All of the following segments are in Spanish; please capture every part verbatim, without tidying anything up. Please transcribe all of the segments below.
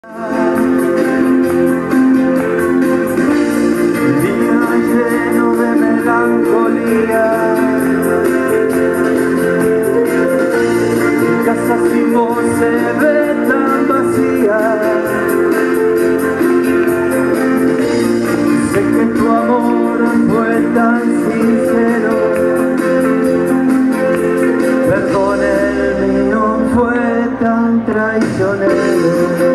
Día lleno de melancolía, mi casa sin vos se ve tan vacía. Sé que tu amor fue tan sincero, perdón, el mío fue tan traicionero.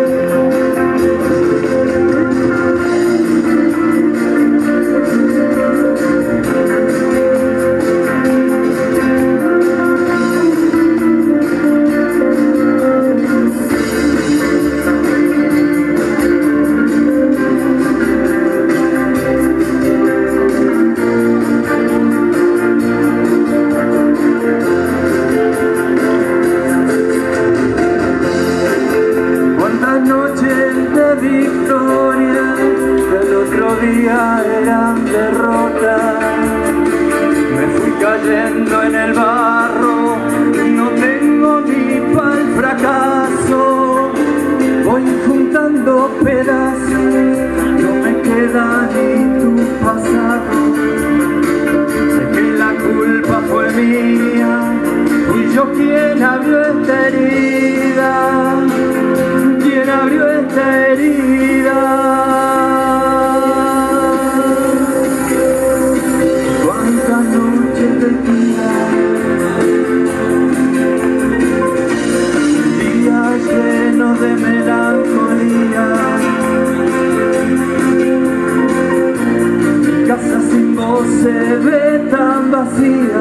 Noches de victoria que el otro día eran derrota, me fui cayendo en el barro, no tengo ni para el fracaso, voy juntando pedazos, no me queda ni tu pasado. Sé que la culpa fue mía, fui yo quien abrió esta herida, quien abrió esta herida. Cuántas noches de vida, días llenos de melancolía, mi casa sin vos se ve tan vacía.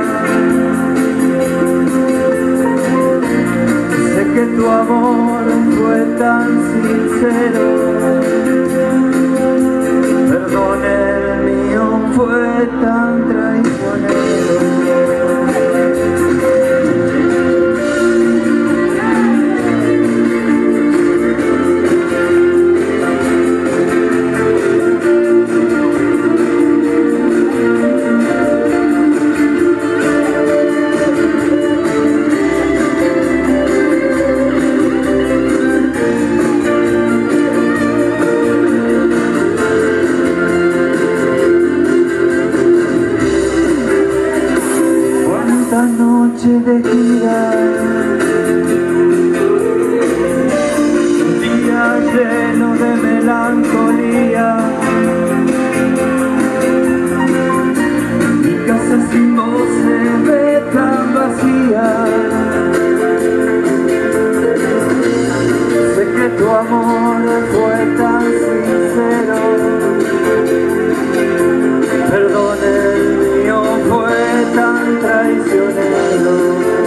Sé que tu amor fue tan sincero, perdón, el mío fue tan traicionero. Noche de gira, día lleno de melancolía, mi casa sin vos se ve tan vacía. Sé que tu amor fue tan sincero, perdón, el mío fue tan traicionero.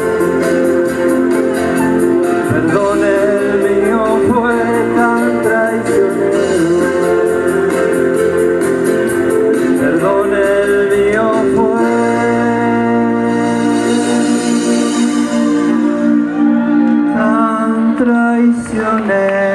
Perdón, el mío fue tan traicionero. Perdón, el mío fue tan traicionero.